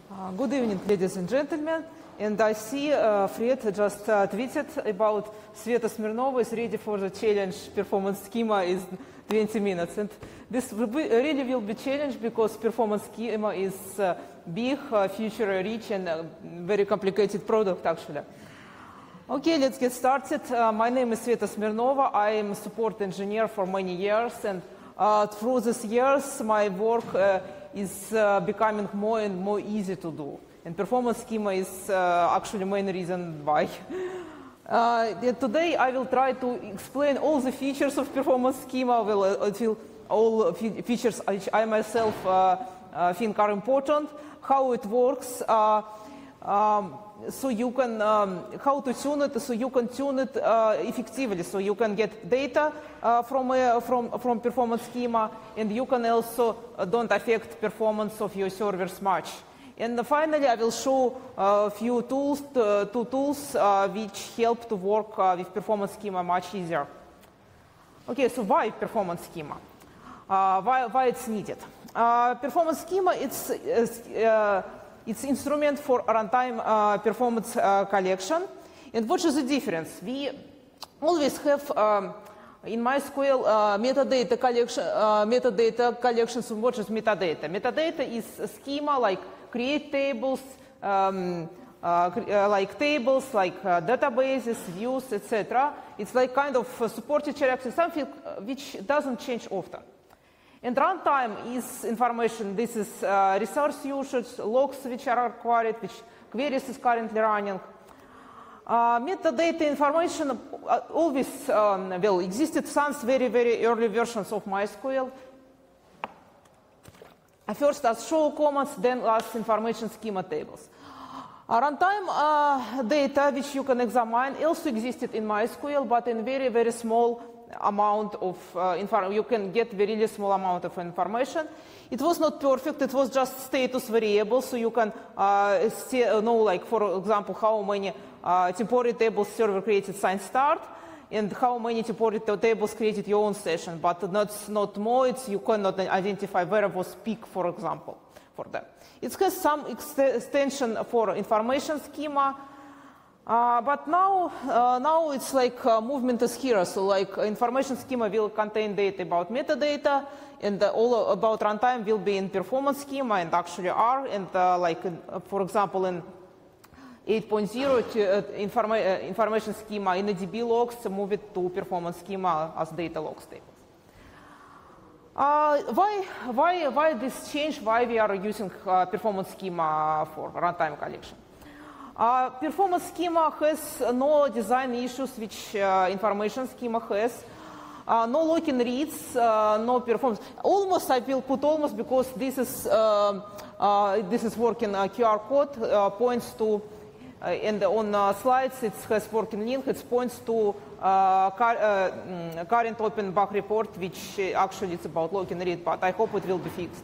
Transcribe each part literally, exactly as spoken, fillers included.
Uh, good evening, ladies and gentlemen. And I see uh, Fred just uh, tweeted about Sveta Smirnova is ready for the challenge performance schema is twenty minutes. And this will be, really will be challenge because performance schema is uh, big, uh, future rich, and uh, very complicated product actually. Okay, let's get started. Uh, my name is Sveta Smirnova. I am a support engineer for many years, and uh, through these years, my work uh, is uh, becoming more and more easy to do. And performance schema is uh, actually the main reason why. Uh, today, I will try to explain all the features of performance schema, well, uh, all features which I myself uh, uh, think are important, how it works, uh, um, so you can, um, how to tune it, so you can tune it uh, effectively, so you can get data uh, from, uh, from, from performance schema, and you can also uh, don't affect performance of your servers much. And finally, I will show a uh, few tools, uh, two tools uh, which help to work uh, with performance schema much easier. Okay, so why performance schema? Uh, why, why it's needed? Uh, performance schema, it's, uh, it's instrument for runtime uh, performance uh, collection. And what is the difference? We always have um, in MySQL uh, metadata collection, uh, metadata collections. What is metadata? Metadata is a schema like create tables, um, uh, uh, like tables, like uh, databases, views, et cetera. It's like kind of uh, supported directory, something which doesn't change often. And runtime is information. This is uh, resource usage, logs which are required, which queries is currently running. Uh, metadata information uh, always um, well existed since very very early versions of MySQL. First as show commands, then as information schema tables. Uh, runtime uh, data which you can examine also existed in MySQL, but in very very small amount of uh, information. You can get very small amount of information. It was not perfect. It was just status variable, so you can uh, see, uh, know, like for example, how many uh, temporary tables server created since start, and how many temporary tables created your own session, but not, not more. It's, you cannot identify variables peak, for example, for that. It has some ex extension for information schema, uh, but now, uh, now it's like uh, movement is here. So like information schema will contain data about metadata, and uh, all about runtime will be in performance schema, and actually are, and uh, like, in, uh, for example, in eight point zero uh, informa uh, information schema in the D B logs, move it to performance schema as data logs tables. Uh, why, why, why this change? Why we are using uh, performance schema for runtime collection? Uh, performance schema has no design issues which uh, information schema has. Uh, no lock-in reads, uh, no performance. Almost, I will put almost because this is uh, uh, this is working uh, Q R code uh, points to. Uh, and on uh, slides, it has working link. It points to uh, car, uh, current open bug report, which uh, actually it's about login read, but I hope it will be fixed.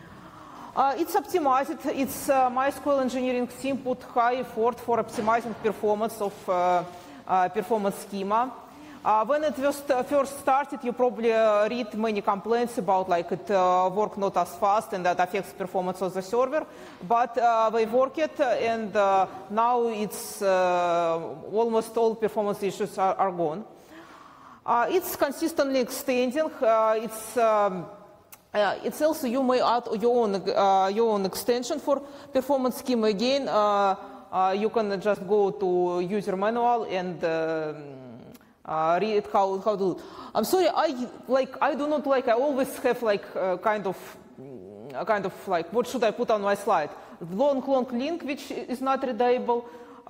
Uh, it's optimized. It's uh, MySQL engineering team put high effort for optimizing performance of uh, uh, performance schema. Uh, when it was uh, first started, you probably uh, read many complaints about like it uh, work not as fast and that affects performance of the server. But uh, they work it, and uh, now it's uh, almost all performance issues are, are gone. Uh, it's consistently extending. Uh, it's um, uh, it's also you may add your own uh, your own extension for performance schema again. Uh, uh, you can just go to user manual and. Uh, Uh, read how how to do it. I'm sorry, I like I do not like I always have like uh, kind of uh, kind of like what should I put on my slide? Long long link which is not readable,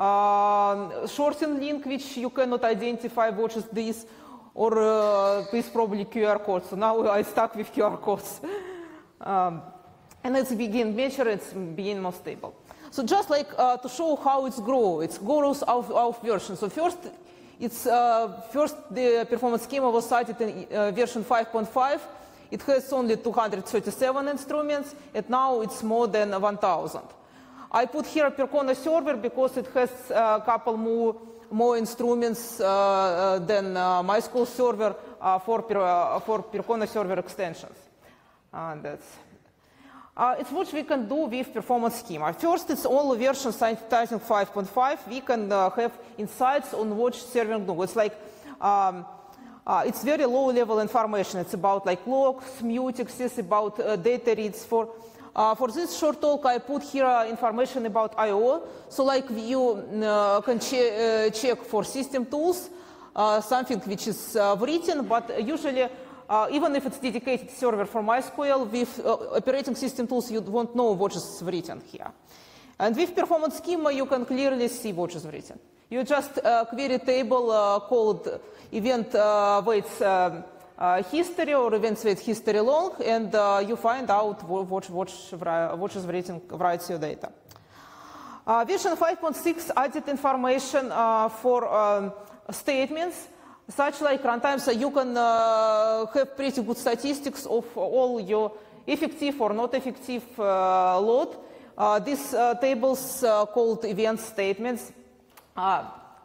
uh, shorten link which you cannot identify what is this, or uh, is probably Q R code. So now I stuck with Q R codes, um, and it's begin measure. It's begin more stable. So just like uh, to show how it's grow, it's grows of of version. So first. It's uh, first the performance schema was cited in uh, version five point five. It has only two hundred thirty-seven instruments, and now it's more than one thousand. I put here Percona server because it has a couple more more instruments uh, uh, than uh, MySQL server uh, for per, uh, for Percona server extensions. And that's Uh, it's what we can do with performance schema. First, it's all version Titan five point five. We can uh, have insights on what serving do. It's like um, uh, it's very low-level information. It's about like logs, mutexes, about uh, data reads. For uh, for this short talk, I put here uh, information about I O. So like you uh, can che uh, check for system tools uh, something which is uh, written, but usually. Uh, even if it's dedicated server for MySQL, with uh, operating system tools, you won't know what is written here. And with performance schema, you can clearly see what is written. You just uh, query table uh, called event uh, waits uh, uh, history or events wait history long, and uh, you find out what, what, what is written, writes your data. Uh, version five point six added information uh, for um, statements. Such like runtime, so you can uh, have pretty good statistics of all your effective or not effective uh, load. Uh, these uh, tables uh, called event statements uh,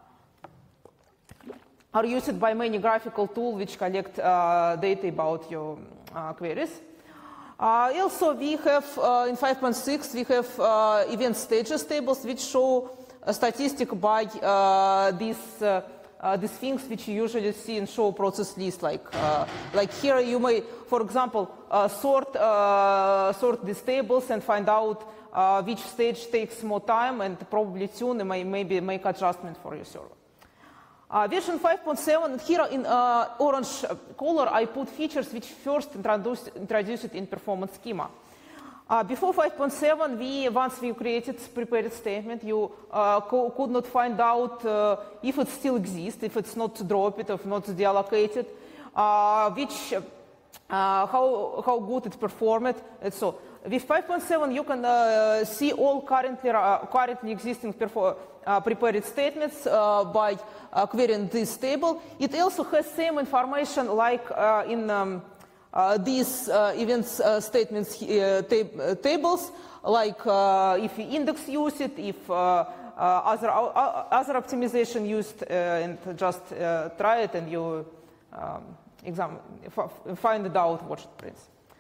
are used by many graphical tools which collect uh, data about your uh, queries. Uh, also, we have uh, in five point six we have uh, event stages tables which show a statistic by uh, these. Uh, Uh, these things which you usually see in show process list, like uh, like here you may, for example, uh, sort uh, sort these tables and find out uh, which stage takes more time, and probably tune and may, maybe make adjustment for your server. Uh, version five point seven, here in uh, orange color, I put features which first introduced introduced in performance schema. Uh, before five point seven, we, once we created prepared statement, you uh, co could not find out uh, if it still exists, if it's not dropped, if not deallocated, uh, which, uh, how, how good it performed, and so. With five point seven, you can uh, see all currently, uh, currently existing uh, prepared statements uh, by uh, querying this table. It also has same information like uh, in um, Uh, these uh, events uh, statements uh, tab uh, tables, like uh, if index used it, if uh, uh, other uh, other optimization used, uh, and just uh, try it and you um, examine, find it out what it prints.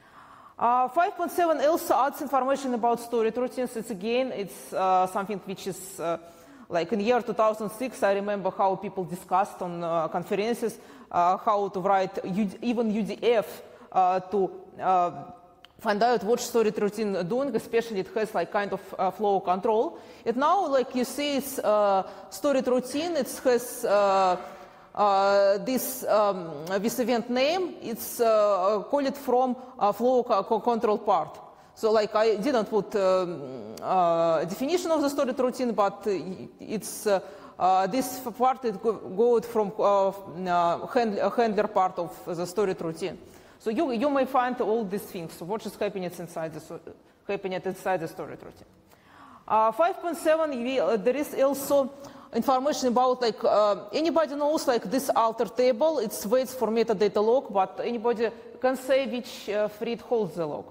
Uh, five point seven also adds information about storage routines. It's again, it's uh, something which is uh, like in year two thousand six. I remember how people discussed on uh, conferences uh, how to write U D, even U D F. Uh, to uh, find out what storage routine doing, especially it has like kind of uh, flow control. And now, like you see, it's uh, storage routine. It has uh, uh, this um, this event name. It's uh, called from uh, flow co control part. So, like I didn't put um, uh, definition of the storage routine, but it's uh, uh, this part it go, go from uh, uh, handler, handler part of the storage routine. So you, you may find all these things. So what is happening inside the, happening inside the storage routine. Uh, five point seven, uh, there is also information about like uh, anybody knows like this alter table. It waits for metadata log, but anybody can say which uh, thread holds the log.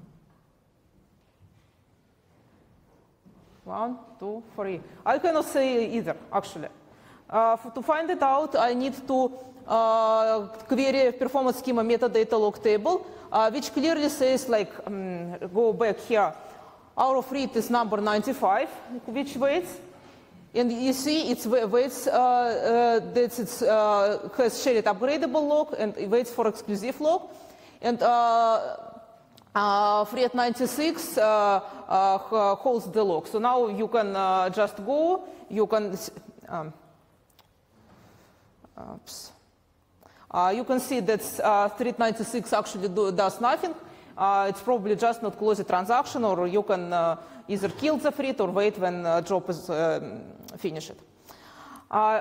One, two, three. I cannot say either actually. Uh, for, to find it out, I need to uh, query performance schema metadata log table, uh, which clearly says like, um, go back here, our thread is number ninety-five, which waits, and you see it waits uh, uh, that it uh, has shared upgradable log and it waits for exclusive log, and uh, uh, thread ninety-six uh, uh, holds the log. So now you can uh, just go, you can. Um, Oops. Uh, you can see that uh, thread ninety-six actually do, does nothing. Uh, it's probably just not close a transaction, or you can uh, either kill the thread or wait when uh, job is uh, finished. Uh,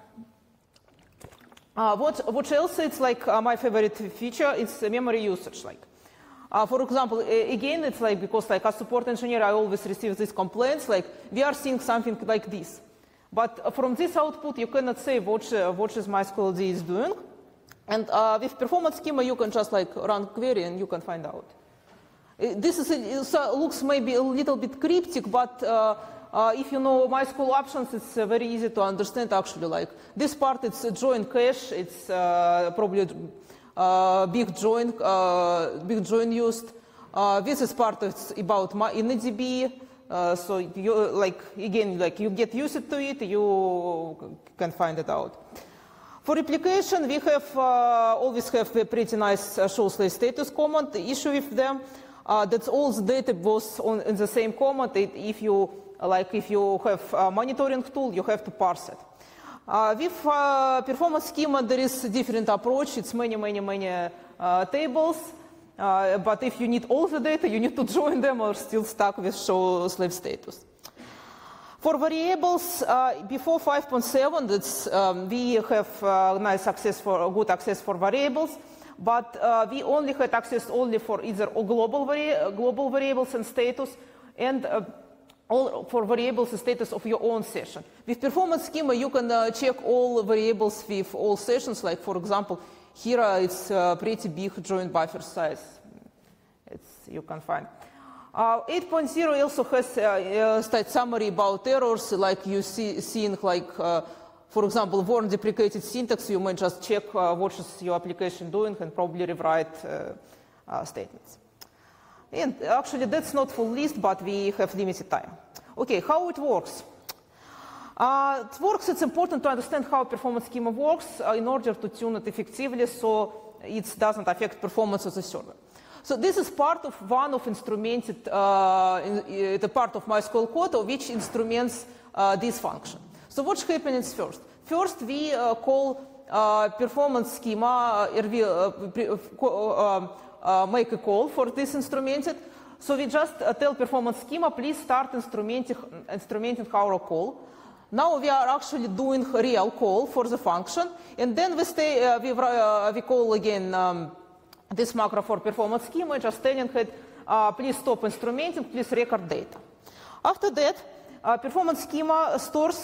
uh, what, what else? It's like uh, my favorite feature. It's memory usage. Like, uh, for example, again, it's like because like as support engineer, I always receive these complaints. Like we are seeing something like this. But from this output, you cannot say what, uh, what is MySQL is doing. And uh, with performance schema, you can just like run query and you can find out. This is, it looks maybe a little bit cryptic, but uh, uh, if you know MySQL options, it's uh, very easy to understand actually. Like this part, it's a join cache. It's uh, probably uh, big join, uh, big join used. Uh, this is part of about my InnoDB. Uh, so you like again like you get used to it, you can find it out. For replication, we have uh, always have a pretty nice uh, show slash status command. The issue with them uh, that's all the data was on in the same command. It, if you like if you have a monitoring tool, you have to parse it. Uh, with uh, performance schema, there is a different approach. It's many many many uh, tables. Uh, but if you need all the data, you need to join them or still stuck with show slave status. For variables, uh, before five point seven, that's, um, we have uh, nice access for good access for variables, but uh, we only had access only for either global, vari global variables and status, and uh, all for variables and status of your own session. With performance schema, you can uh, check all variables with all sessions, like for example, here uh, it's a pretty big joint buffer size. It's, you can find. Uh, eight point zero also has a, a state summary about errors, like you see, seeing like, uh, for example, worn deprecated syntax. You may just check uh, what is your application doing and probably rewrite uh, uh, statements. And actually, that's not full list, but we have limited time. Okay, how it works? Uh, it works, it's important to understand how performance schema works uh, in order to tune it effectively so it doesn't affect performance of the server. So this is part of one of instrumented, uh, in, uh, the part of MySQL code which instruments uh, this function. So what's happening first? First we uh, call uh, performance schema, uh, uh, uh, uh, make a call for this instrumented. So we just uh, tell performance schema, please start instrumenting, instrumenting our call. Now we are actually doing a real call for the function, and then we, stay, uh, we, uh, we call again um, this macro for performance schema, just telling it, uh, please stop instrumenting, please record data. After that, uh, performance schema stores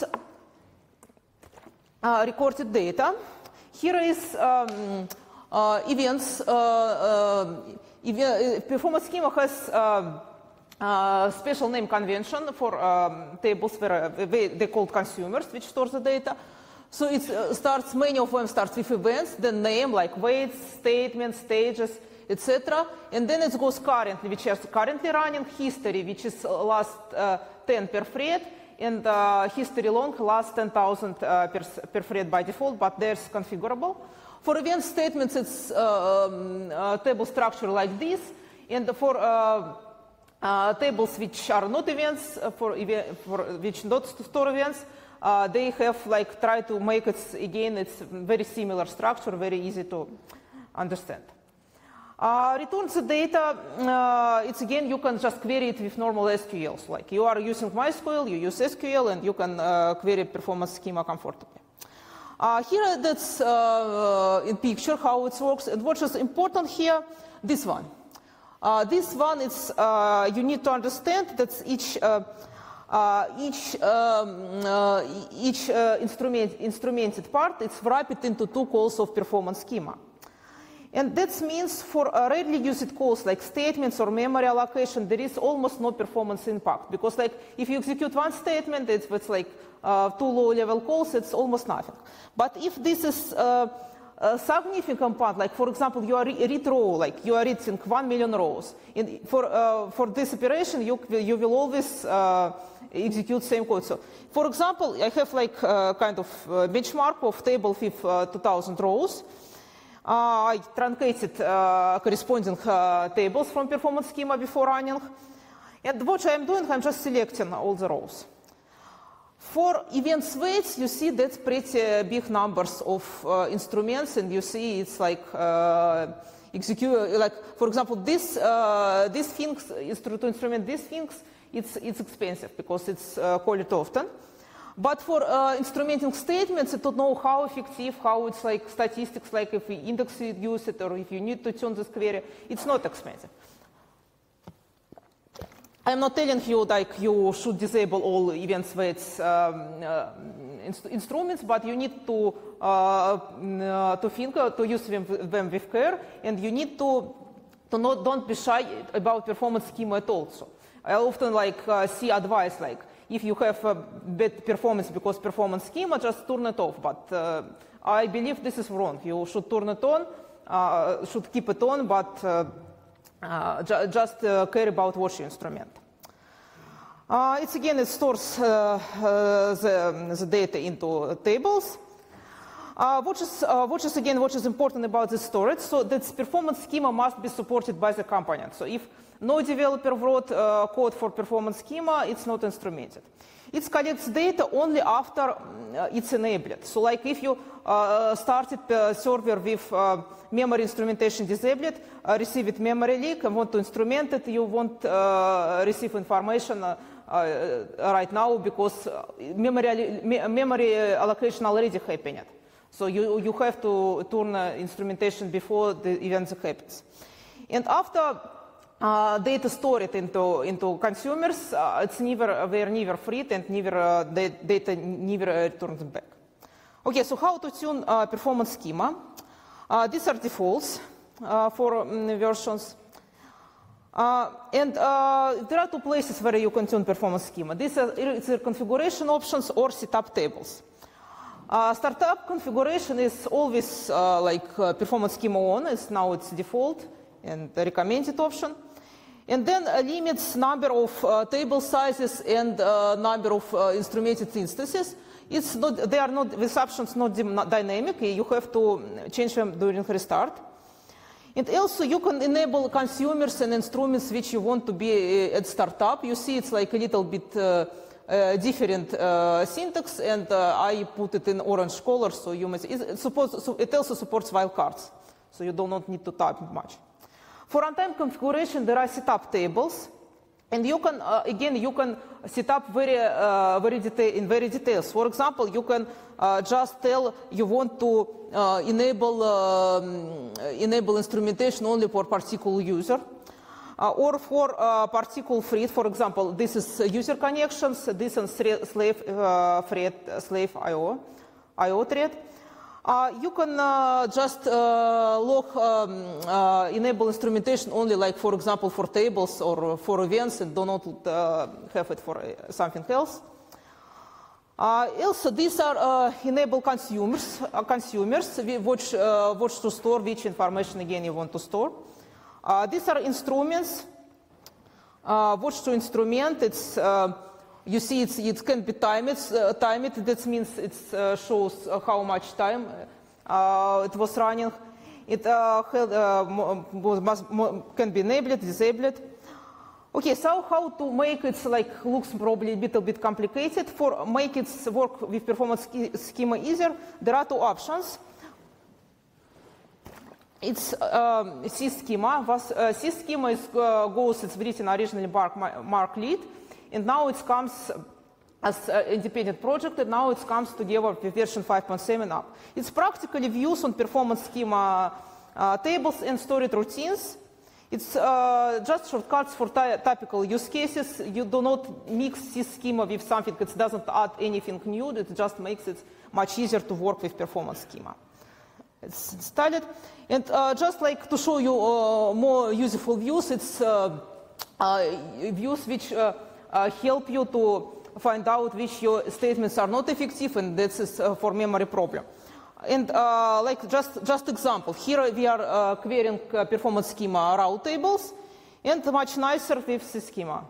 uh, recorded data. Here is um, uh, events. Uh, uh, ev performance schema has uh, Uh, special name convention for um, tables where uh, they, they called consumers, which stores the data. So it uh, starts, many of them starts with events, the name like weights, statements, stages, et cetera. And then it goes currently, which is currently running, history, which is last uh, ten per thread, and uh, history long, last ten thousand uh, per, per thread by default, but there's configurable. For event statements, it's uh, um, uh, table structure like this, and for uh, Uh, tables which are not events, uh, for, ev for which not store events, uh, they have like try to make it again. It's very similar structure, very easy to understand. Uh, returns the data. Uh, it's again you can just query it with normal S Q L. So like you are using MySQL, you use S Q L, and you can uh, query performance schema comfortably. Uh, here that's uh, in picture how it works, and what is important here, this one. Uh, this one is uh, you need to understand that each uh, uh, each um, uh, each uh, instrument instrumented part is wrapped into two calls of performance schema, and that means for uh, rarely used calls like statements or memory allocation, there is almost no performance impact, because like if you execute one statement, it's, it's like uh, two low-level calls, it's almost nothing. But if this is uh, a significant part, like for example, you are re read row, like you are reading one million rows. And for uh, for this operation, you you will always uh, execute same code. So, for example, I have like uh, kind of uh, benchmark of table with uh, two thousand rows. Uh, I truncated uh, corresponding uh, tables from performance schema before running, and what I'm doing, I'm just selecting all the rows. For events weights, you see that's pretty big numbers of uh, instruments, and you see it's like uh, execute, like for example, this uh, this things to instrument these things, it's it's expensive because it's uh, called it often. But for uh, instrumenting statements, to know how effective, how it's like statistics, like if we index it, use it, or if you need to tune this query, it's not expensive. I'm not telling you like you should disable all events weights um, uh, inst instruments, but you need to uh, uh, to think uh, to use them, them with care, and you need to to not don't be shy about performance schema at all. So I often like uh, see advice like if you have a bad performance because performance schema, just turn it off. But uh, I believe this is wrong. You should turn it on, uh, should keep it on, but uh, uh, ju just uh, care about watch instrument. Uh, it's again, it stores uh, uh, the, the data into tables. Uh, what, is, uh, what is again, what is important about this storage? So that performance schema must be supported by the component. So if no developer wrote uh, code for performance schema, it's not instrumented. It collects data only after uh, it's enabled. So like if you uh, started a server with uh, memory instrumentation disabled, uh, receive it memory leak, and want to instrument it, you won't uh, receive information uh, uh, right now because memory, memory allocation already happened. So you, you have to turn uh, instrumentation before the event happens. And after uh, data stored into, into consumers, uh, it's never, they're never freed and never, uh, the data never uh, returned back. Okay, so how to tune uh, performance schema? Uh, these are defaults uh, for um, versions. Uh, and uh, there are two places where you can tune performance schema. These are either configuration options or setup tables. Uh, startup configuration is always uh, like uh, performance schema on. It's now it's default and the recommended option. And then uh, limits number of uh, table sizes and uh, number of uh, instrumented instances. It's not, they are not, these options not, not dynamic. You have to change them during restart. And also you can enable consumers and instruments which you want to be at startup. You see it's like a little bit uh, uh, different uh, syntax, and uh, I put it in orange color, so you may see. It, suppose, so it also supports wildcards, so you do not need to type much. For runtime configuration, there are setup tables. And you can, uh, again, you can set up very, uh, very detail, in very details. For example, you can uh, just tell you want to uh, enable, um, enable instrumentation only for particular user. Uh, or for uh, particular thread, for example, this is user connections, this is slave, uh, thread, slave I O, I O thread. Uh, you can uh, just uh, log, um, uh, enable instrumentation only, like, for example, for tables or for events, and do not uh, have it for uh, something else. Uh, also, these are uh, enable consumers, uh, consumers which, uh, which to store, which information, again, you want to store. Uh, these are instruments, uh, which to instrument. It's uh, You see, it's, it can be timed. Uh, timed. That means it uh, shows uh, how much time uh, it was running. It uh, had, uh, must, can be enabled, disabled. Okay, so how to make it like looks probably a little bit complicated. For make it work with performance schema easier, there are two options. It's uh, C-schema. Uh, C-schema is uh, goes. It's written originally by Mark Lead. And now it comes as an independent project, and now it comes together with version five point seven up. It's practically views on performance schema uh, tables and storage routines. It's uh, just shortcuts for typical use cases. You do not mix this schema with something that doesn't add anything new. It just makes it much easier to work with performance schema. It's installed. And uh, just like to show you uh, more useful views, it's uh, uh, views which uh, Uh, help you to find out which your statements are not effective, and this is uh, for memory problem. And uh, like just just example, here we are uh, querying uh, performance schema route tables, and much nicer with the schema.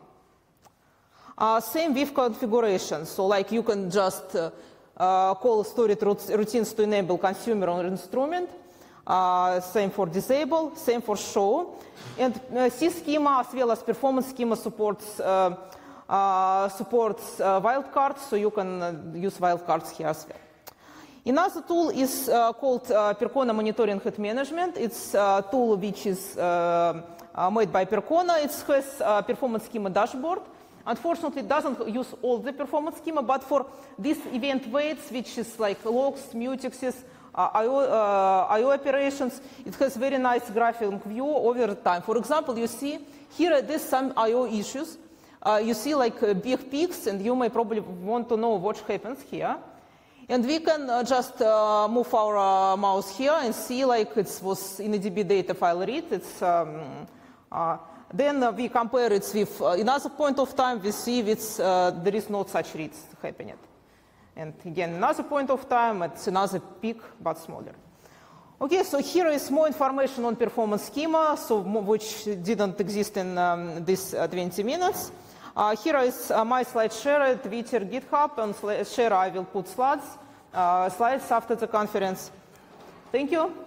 Uh, same with configuration. So like you can just uh, uh, call storage routines to enable consumer or instrument. Uh, same for disable, same for show. And uh, C-schema as well as performance schema supports uh, Uh, supports uh, wildcards, so you can uh, use wildcards here as well. Another tool is uh, called uh, Percona Monitoring and Management. It's a tool which is uh, uh, made by Percona. It has a performance schema dashboard. Unfortunately, it doesn't use all the performance schema, but for these event weights, which is like logs, mutexes, uh, I O, uh, I O operations, it has very nice graphic view over time. For example, you see here there's some I O issues. Uh, you see like uh, big peaks, and you may probably want to know what happens here. And we can uh, just uh, move our uh, mouse here and see like it was in a D B data file read. It's, um, uh, then uh, we compare it with uh, another point of time. We see it's, uh, there is not such reads happening. And again, another point of time, it's another peak, but smaller. Okay, so here is more information on performance schema, so which didn't exist in um, these uh, twenty minutes. Uh, here is uh, my slide share at Twitter, GitHub, and share I will put slides, uh, slides after the conference. Thank you.